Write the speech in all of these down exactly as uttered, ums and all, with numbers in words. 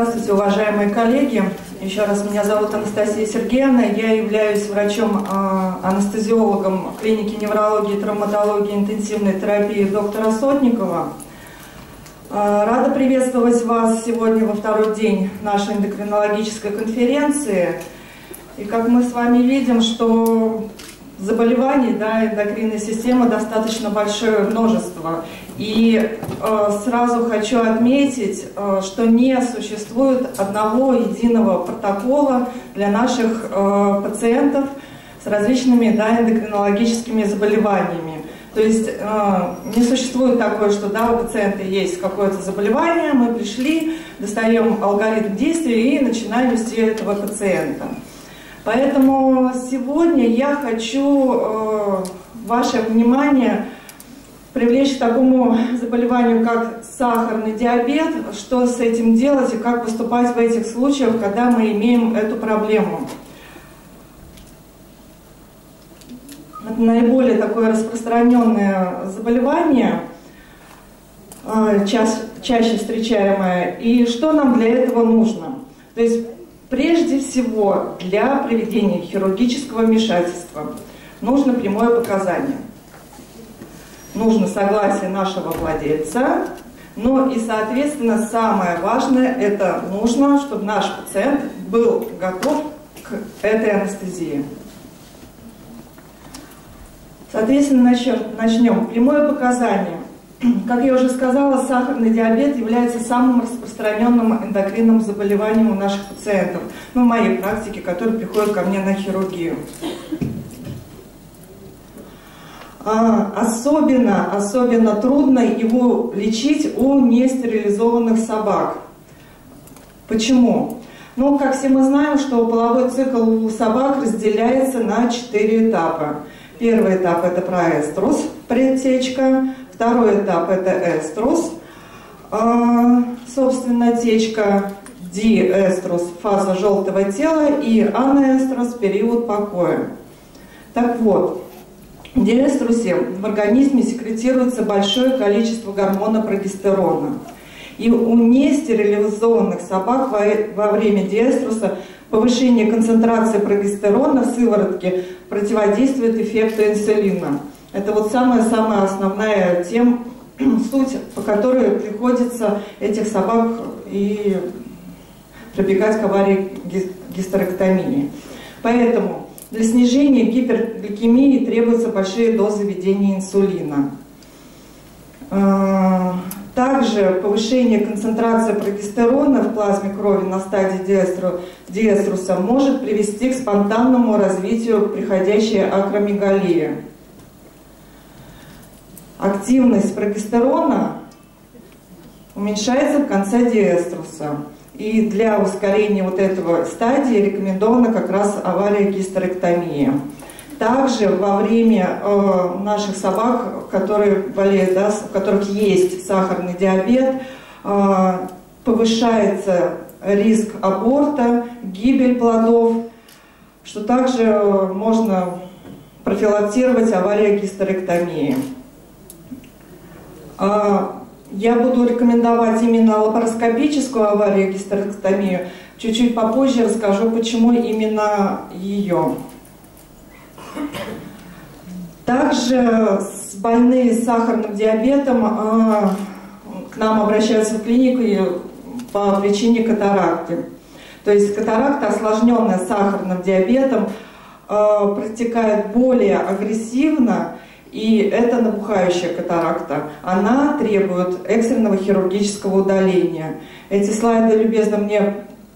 Здравствуйте, уважаемые коллеги. Еще раз, меня зовут Анастасия Сергеевна. Я являюсь врачом-анестезиологом клиники неврологии, травматологии, интенсивной терапии доктора Сотникова. Рада приветствовать вас сегодня во второй день нашей эндокринологической конференции. И как мы с вами видим, что заболеваний, да, эндокринной системы достаточно большое множество. И э, сразу хочу отметить, э, что не существует одного единого протокола для наших э, пациентов с различными, да, эндокринологическими заболеваниями. То есть э, не существует такое, что, да, у пациента есть какое-то заболевание, мы пришли, достаем алгоритм действия и начинаем вести этого пациента. Поэтому сегодня я хочу э, ваше внимание привлечь к такому заболеванию, как сахарный диабет, что с этим делать и как поступать в этих случаях, когда мы имеем эту проблему. Это наиболее такое распространенное заболевание, э, ча чаще встречаемое. И что нам для этого нужно? То есть, прежде всего, для проведения хирургического вмешательства нужно прямое показание. Нужно согласие нашего владельца, но и, соответственно, самое важное, это нужно, чтобы наш пациент был готов к этой анестезии. Соответственно, начнем. Прямое показание. Как я уже сказала, сахарный диабет является самым распространенным эндокринным заболеванием у наших пациентов, ну, в моей практике, которые приходят ко мне на хирургию. А, особенно, особенно трудно его лечить у нестерилизованных собак. Почему? Ну, как все мы знаем, что половой цикл у собак разделяется на четыре этапа. Первый этап – это проэструс, предтечка. Второй этап – это эструс, а, собственно, течка, диэструс, фаза желтого тела, и анэструс, период покоя. Так вот, в диэструсе в организме секретируется большое количество гормона прогестерона. И у нестерилизованных собак во, во время диэструса повышение концентрации прогестерона в сыворотке противодействует эффекту инсулина. Это вот самая-самая основная тема, суть, по которой приходится этих собак и прибегать к аварии гистерэктомии. Поэтому для снижения гипергликемии требуются большие дозы введения инсулина. Также повышение концентрации прогестерона в плазме крови на стадии диэструса может привести к спонтанному развитию приходящей акромегалии. Активность прогестерона уменьшается в конце диэструса. И для ускорения вот этого стадии рекомендована как раз авария гистерэктомии. Также во время э, наших собак, которые болеют, да, у которых есть сахарный диабет, э, повышается риск аборта, гибель плодов, что также можно профилактировать аварию гистерэктомии. Я буду рекомендовать именно лапароскопическую аварию гистерэктомию. Чуть-чуть попозже расскажу, почему именно ее. Также больные с сахарным диабетом к нам обращаются в клинику по причине катаракты. То есть катаракта, осложненная сахарным диабетом, протекает более агрессивно. И это набухающая катаракта. Она требует экстренного хирургического удаления. Эти слайды любезно мне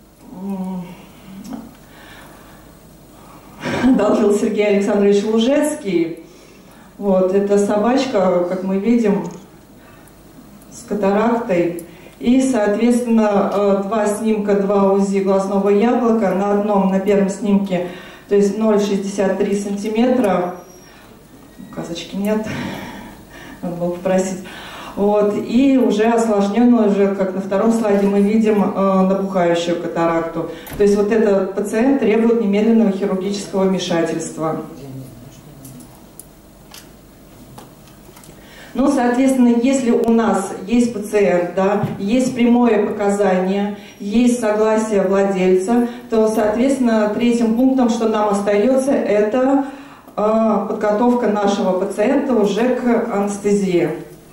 одолжил Сергей Александрович Лужецкий. Вот, это собачка, как мы видим, с катарактой. И, соответственно, два снимка, два УЗИ глазного яблока. На одном, на первом снимке, то есть ноль целых шестьдесят три сантиметра. Указочки нет, надо было попросить. Вот. И уже осложненно, уже, как на втором слайде мы видим, э, набухающую катаракту. То есть вот этот пациент требует немедленного хирургического вмешательства. Ну, соответственно, если у нас есть пациент, да, есть прямое показание, есть согласие владельца, то, соответственно, третьим пунктом, что нам остается, это э, подготовка нашего пациента уже к анестезии.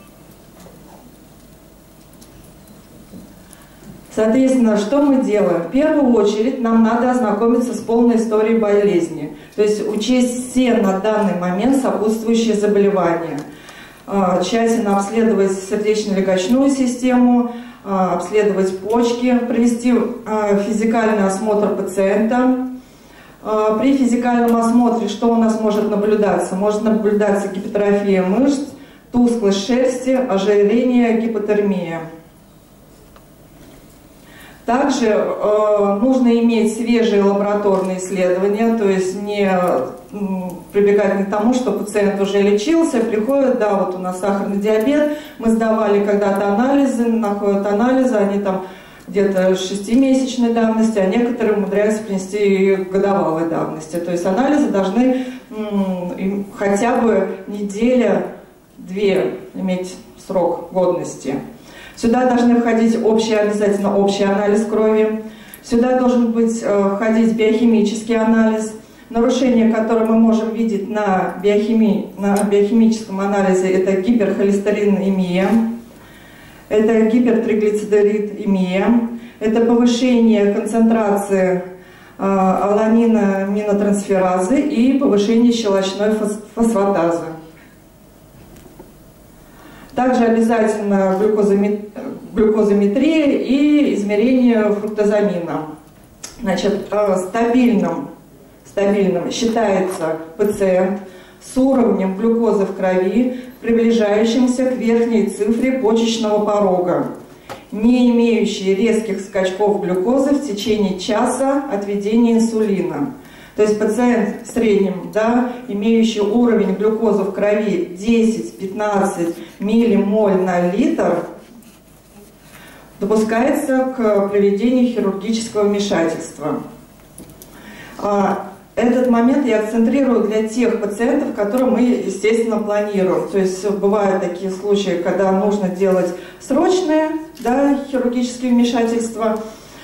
Соответственно, что мы делаем? В первую очередь нам надо ознакомиться с полной историей болезни, то есть учесть все на данный момент сопутствующие заболевания, тщательно обследовать сердечно-легочную систему, обследовать почки, провести физикальный осмотр пациента. При физикальном осмотре что у нас может наблюдаться? Может наблюдаться гипертрофия мышц, тусклость шерсти, ожирение, гипотермия. Также э, нужно иметь свежие лабораторные исследования, то есть не э, прибегать не к тому, что пациент уже лечился, приходит, да, вот у нас сахарный диабет, мы сдавали когда-то анализы, находят анализы, они там где-то шестимесячной давности, а некоторые умудряются принести и годовалой давности. То есть анализы должны м, хотя бы неделя-две иметь срок годности. Сюда должны входить общий, обязательно общий анализ крови. Сюда должен быть, э, входить биохимический анализ. Нарушения, которые мы можем видеть на, биохими, на биохимическом анализе, это гиперхолестеринемия, это гипертриглицеридемия, это повышение концентрации э, аланина-аминотрансферазы и повышение щелочной фосфатазы. Также обязательно глюкозометрия и измерение фруктозамина. Значит, стабильным, стабильным считается пациент с уровнем глюкозы в крови, приближающимся к верхней цифре почечного порога, не имеющий резких скачков глюкозы в течение часа от введения инсулина. То есть пациент в среднем, да, имеющий уровень глюкозы в крови десять-пятнадцать миллимоль на литр, допускается к проведению хирургического вмешательства. Этот момент я акцентрирую для тех пациентов, которые мы, естественно, планируем. То есть бывают такие случаи, когда нужно делать срочные, да, хирургические вмешательства.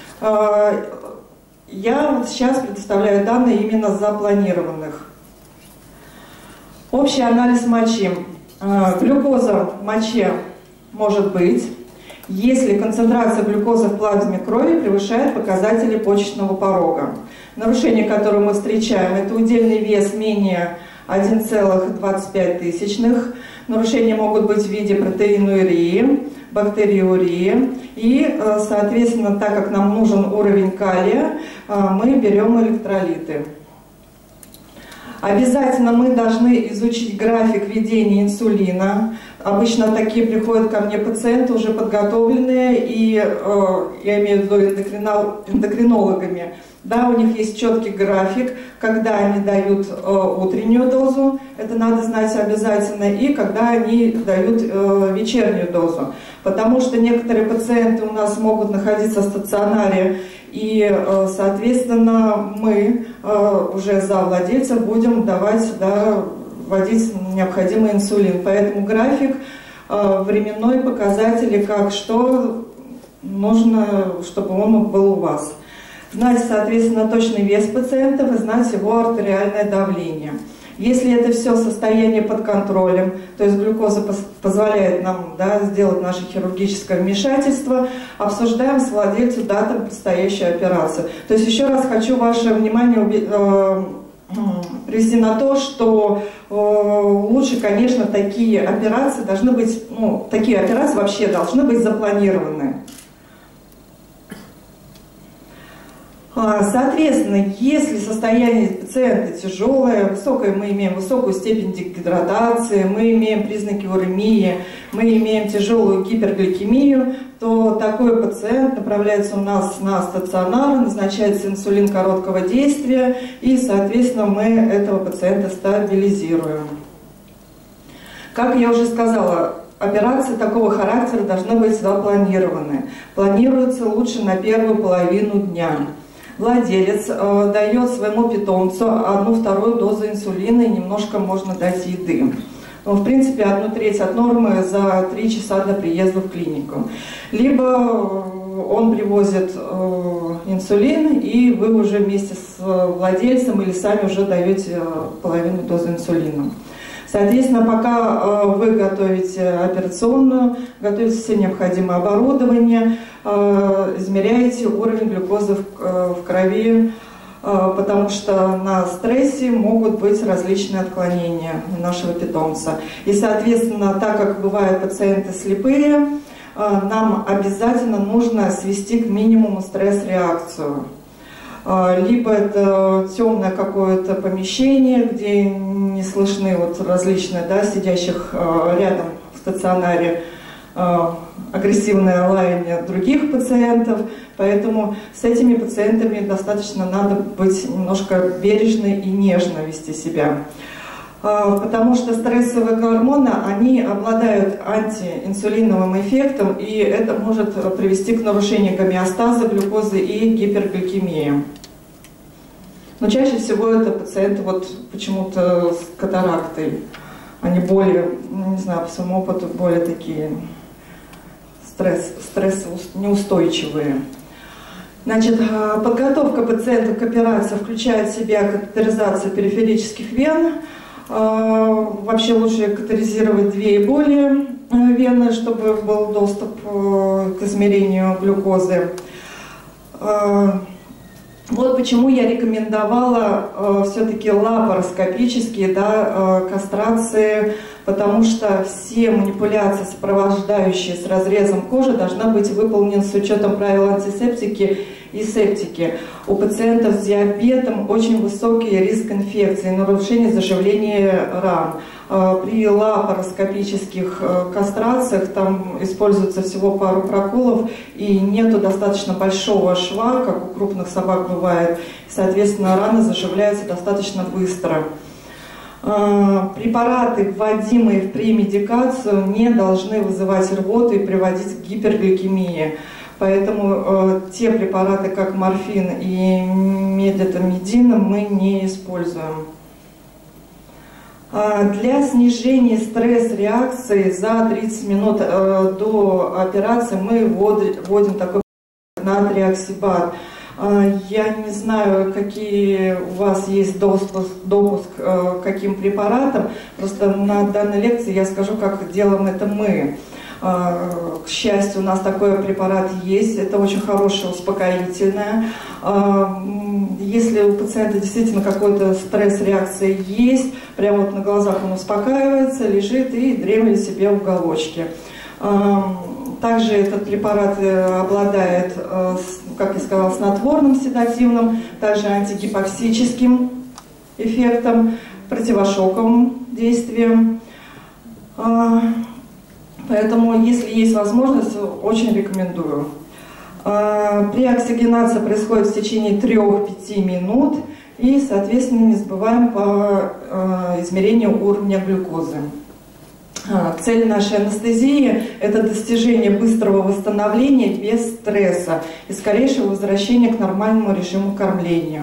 Я вот сейчас предоставляю данные именно запланированных. Общий анализ мочи. Глюкоза в моче может быть, если концентрация глюкозы в плазме крови превышает показатели почечного порога. Нарушения, которые мы встречаем, это удельный вес менее один целых двадцать пять тысячных. Нарушения могут быть в виде протеинурии, бактериурии. И, соответственно, так как нам нужен уровень калия, мы берем электролиты. Обязательно мы должны изучить график введения инсулина. Обычно такие приходят ко мне пациенты уже подготовленные, и я имею в виду эндокринологами. Да, у них есть четкий график, когда они дают утреннюю дозу, это надо знать обязательно, и когда они дают вечернюю дозу. Потому что некоторые пациенты у нас могут находиться в стационаре, и, соответственно, мы уже за владельцев будем давать, да, вводить необходимый инсулин. Поэтому график, временной показатели, как что нужно, чтобы он был у вас. Знать, соответственно, точный вес пациента и знать его артериальное давление. Если это все состояние под контролем, то есть глюкоза позволяет нам, да, сделать наше хирургическое вмешательство, обсуждаем с владельцем дату предстоящей операции. То есть еще раз хочу ваше внимание э, привести на то, что э, лучше, конечно, такие операции должны быть, ну, такие операции вообще должны быть запланированы. Соответственно, если состояние пациента тяжелое, высокое, мы имеем высокую степень дегидратации, мы имеем признаки уремии, мы имеем тяжелую гипергликемию, то такой пациент направляется у нас на стационар, назначается инсулин короткого действия, и, соответственно, мы этого пациента стабилизируем. Как я уже сказала, операции такого характера должны быть запланированы. Планируется лучше на первую половину дня. Владелец э, дает своему питомцу одну-вторую дозу инсулина, и немножко можно дать еды. в принципе, одну треть от нормы за три часа до приезда в клинику. Либо он привозит инсулин, и вы уже вместе с владельцем или сами уже даете половину дозы инсулина. Соответственно, пока вы готовите операционную, готовите все необходимое оборудование, измеряете уровень глюкозы в крови, потому что на стрессе могут быть различные отклонения у нашего питомца. И, соответственно, так как бывают пациенты слепые, нам обязательно нужно свести к минимуму стресс-реакцию. Либо это темное какое-то помещение, где не слышны вот различные, да, сидящих рядом в стационаре агрессивное лаяние других пациентов. Поэтому с этими пациентами достаточно надо быть немножко бережно и нежно вести себя. Потому что стрессовые гормоны, они обладают антиинсулиновым эффектом, и это может привести к нарушению гомеостаза глюкозы и гипергликемии. Но чаще всего это пациенты вот почему-то с катарактой. Они более, не знаю, по своему опыту, более такие стресс, стрессонеустойчивые. Значит, подготовка пациента к операции включает в себя катетеризацию периферических вен. Вообще лучше катетеризировать две и более вены, чтобы был доступ к измерению глюкозы. Вот почему я рекомендовала все-таки лапароскопические, да, кастрации, потому что все манипуляции, сопровождающие с разрезом кожи, должны быть выполнены с учетом правил антисептики и септики. У пациентов с диабетом очень высокий риск инфекции, нарушения заживления ран. При лапароскопических кастрациях там используется всего пару проколов, и нету достаточно большого шва, как у крупных собак бывает. Соответственно, раны заживляются достаточно быстро. Препараты, вводимые в премедикацию, не должны вызывать рвоту и приводить к гипергликемии. Поэтому э, те препараты, как морфин и мететамидин, мы не используем. Э, для снижения стресс-реакции за тридцать минут э, до операции мы вводим, вводим такой натриоксибат. Э, я не знаю, какие у вас есть допуск, допуск э, к каким препаратам. Просто на данной лекции я скажу, как делаем это мы. К счастью, у нас такой препарат есть, это очень хорошее успокоительное. Если у пациента действительно какой-то стресс-реакция есть, прямо вот на глазах он успокаивается, лежит и дремлет себе в уголочке. Также этот препарат обладает, как я сказала, снотворным седативным, также антигипоксическим эффектом, противошоковым действием. Поэтому, если есть возможность, очень рекомендую. При оксигенации происходит в течение трёх-пяти минут, и, соответственно, не забываем по измерению уровня глюкозы. Цель нашей анестезии – это достижение быстрого восстановления без стресса и скорейшего возвращения к нормальному режиму кормления.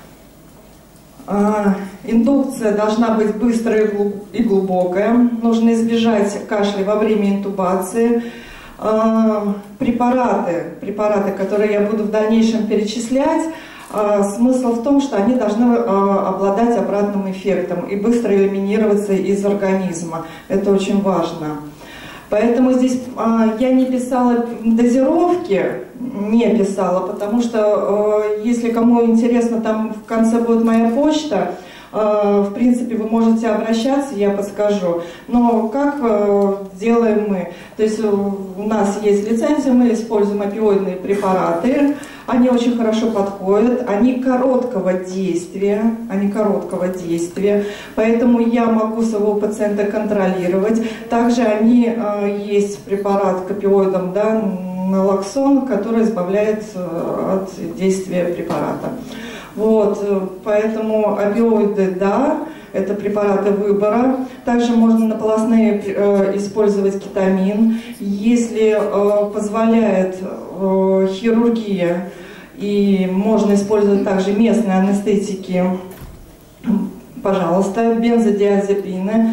Индукция должна быть быстрая и глубокая. Нужно избежать кашля во время интубации. Препараты, препараты, которые я буду в дальнейшем перечислять, смысл в том, что они должны обладать обратным эффектом и быстро элиминироваться из организма. Это очень важно. Поэтому здесь а, я не писала дозировки, не писала, потому что, а, если кому интересно, там в конце будет моя почта, а, в принципе, вы можете обращаться, я подскажу. Но как а, делаем мы? То есть у нас есть лицензия, мы используем опиоидные препараты, они очень хорошо подходят, они короткого действия, они короткого действия, поэтому я могу своего пациента контролировать. Также они, э, есть препарат к опиоидам, да, налоксон, который избавляет э, от действия препарата. Вот, поэтому опиоиды, да, это препараты выбора. Также можно на полостные э, использовать кетамин. Если э, позволяет э, хирургия, и можно использовать также местные анестетики, пожалуйста, бензодиазепины.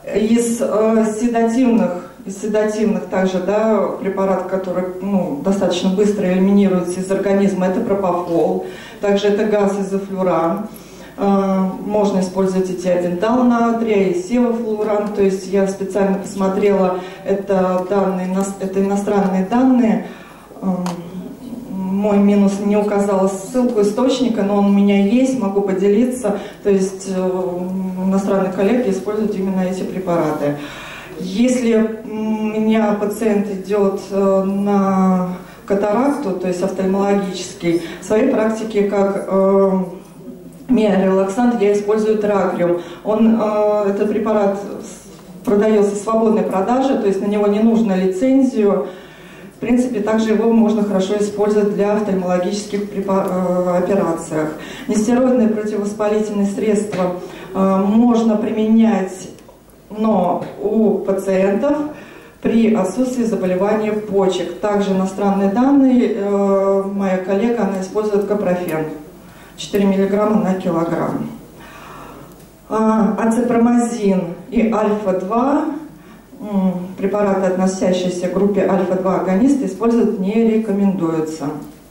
Из э, седативных, из седативных также, да, препарат, который, ну, достаточно быстро элиминируется из организма, это пропофол, также это газ изофлюран. Э, можно использовать и тиопентал натрия, и севофлуран. То есть я специально посмотрела, это, данные, это иностранные данные. Э, мой минус не указала ссылку источника, но он у меня есть, могу поделиться. То есть иностранные коллеги используют именно эти препараты. Если у меня пациент идет на катаракту, то есть офтальмологический, в своей практике как э, миорелаксант я использую тракриум. Он, э, этот препарат продается в свободной продаже, то есть на него не нужно лицензию. В принципе, также его можно хорошо использовать для офтальмологических операциях. Нестероидные противовоспалительные средства э, можно применять, но у пациентов при отсутствии заболевания почек. Также иностранные данные, э, моя коллега, она использует капрофен, четыре миллиграмма на килограмм. А, ацепромазин и альфа-два, препараты, относящиеся к группе альфа-два агонисты, использовать не рекомендуется.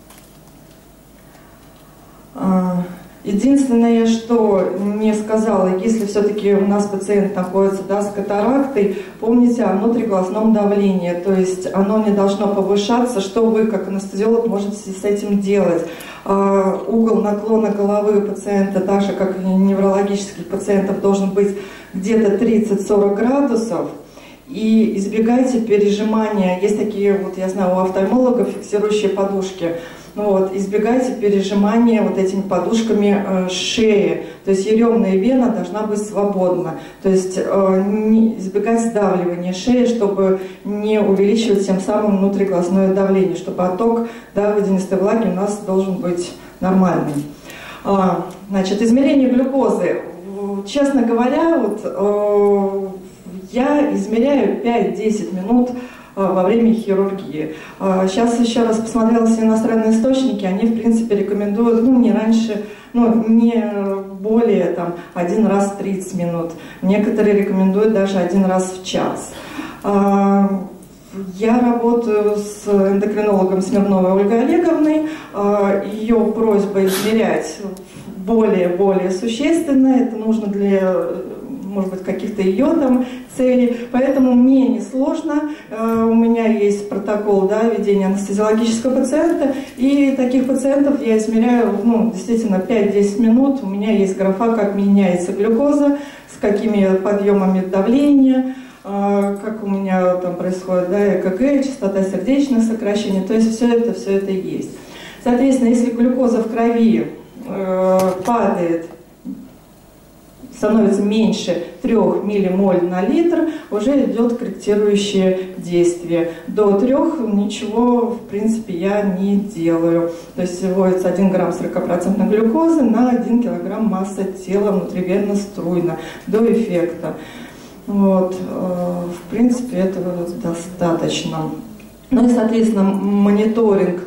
Единственное, что не сказала, если все-таки у нас пациент находится, да, с катарактой, помните о внутриглазном давлении, то есть оно не должно повышаться. Что вы, как анестезиолог, можете с этим делать? Угол наклона головы у пациента, так же как и неврологических пациентов, должен быть где-то тридцать-сорок градусов. И избегайте пережимания. Есть такие, вот я знаю, у офтальмологов фиксирующие подушки. Ну вот, избегайте пережимания вот этими подушками э, шеи. То есть еремная вена должна быть свободна. То есть э, не, избегать сдавливания шеи, чтобы не увеличивать тем самым внутриглазное давление, чтобы отток, да, водянистой влаги у нас должен быть нормальный. А, значит, измерение глюкозы. Честно говоря, вот, э, я измеряю пять-десять минут во время хирургии. Сейчас еще раз посмотрела все иностранные источники, они, в принципе, рекомендуют, ну, не раньше, ну, не более, там, один раз в тридцать минут. Некоторые рекомендуют даже один раз в час. Я работаю с эндокринологом Смирновой Ольгой Олеговной. Ее просьба измерять более-более существенно. Это нужно для, может быть, каких-то ее там целей. Поэтому мне несложно. У меня есть протокол, да, ведения анестезиологического пациента. И таких пациентов я измеряю, ну, действительно, пять-десять минут. У меня есть графа, как меняется глюкоза, с какими подъемами давления, как у меня там происходит, да, ЭКГ, частота сердечных сокращений. То есть все это, все это есть. Соответственно, если глюкоза в крови э, падает, становится меньше трёх миллимоль на литр, уже идет корректирующее действие. До трёх ничего, в принципе, я не делаю. То есть вводится один грамм сорокопроцентной глюкозы на один килограмм массы тела внутривенно-струйно до эффекта. Вот, в принципе, этого достаточно. Ну и, соответственно, мониторинг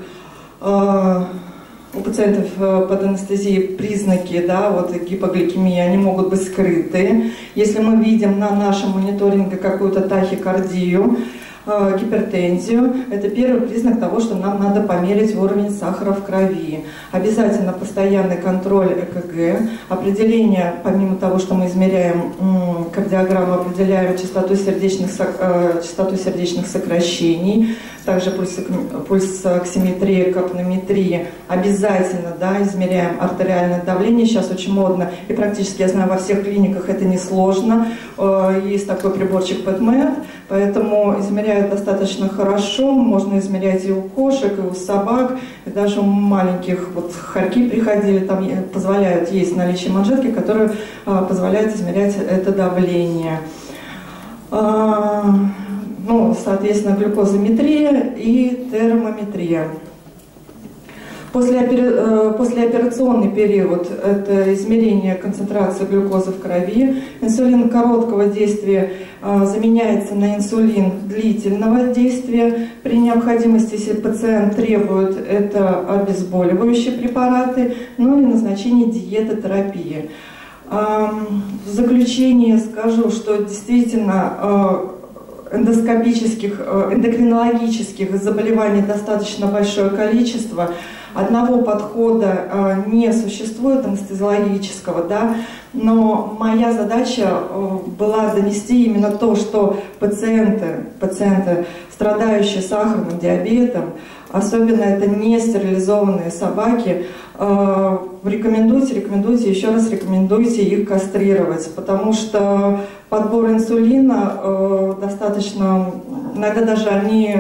у пациентов под анестезией, признаки, да, вот гипогликемии, они могут быть скрыты. Если мы видим на нашем мониторинге какую-то тахикардию, гипертензию, это первый признак того, что нам надо померить уровень сахара в крови. Обязательно постоянный контроль ЭКГ, определение, помимо того, что мы измеряем кардиограмму, определяем частоту сердечных, частоту сердечных сокращений, также пульсоксиметрия, капнометрия. Обязательно, да, измеряем артериальное давление. Сейчас очень модно, и практически, я знаю, во всех клиниках это несложно. Есть такой приборчик пэт-мэт, поэтому измеряют достаточно хорошо. Можно измерять и у кошек, и у собак, и даже у маленьких. Вот хорьки приходили, там позволяют, есть наличие манжетки, которые позволяют измерять это давление. Ну, соответственно, глюкозометрия и термометрия. Послеоперационный период – это измерение концентрации глюкозы в крови. Инсулин короткого действия заменяется на инсулин длительного действия. При необходимости, если пациент требует, это обезболивающие препараты, ну и назначение диетотерапии. В заключение скажу, что действительно эндоскопических, эндокринологических заболеваний достаточно большое количество. Одного подхода не существует анестезиологического, да, но моя задача была донести именно то, что пациенты, пациенты, страдающие сахарным диабетом, особенно это не стерилизованные собаки, рекомендуйте, рекомендуйте, еще раз рекомендуйте их кастрировать, потому что подбор инсулина достаточно, иногда даже они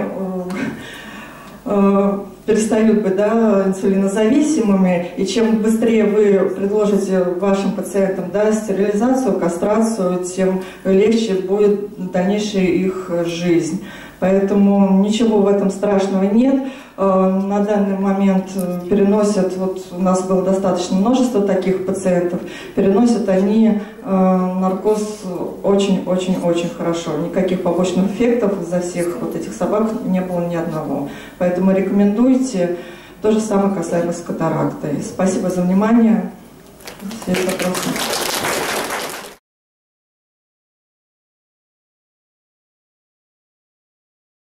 перестают быть, да, инсулинозависимыми, и чем быстрее вы предложите вашим пациентам, да, стерилизацию, кастрацию, тем легче будет дальнейшая их жизнь. Поэтому ничего в этом страшного нет. На данный момент переносят, вот у нас было достаточно множество таких пациентов, переносят они наркоз очень-очень-очень хорошо. Никаких побочных эффектов из-за всех вот этих собак не было ни одного. Поэтому рекомендуйте. То же самое касаемо с катарактой. Спасибо за внимание. Все вопросы.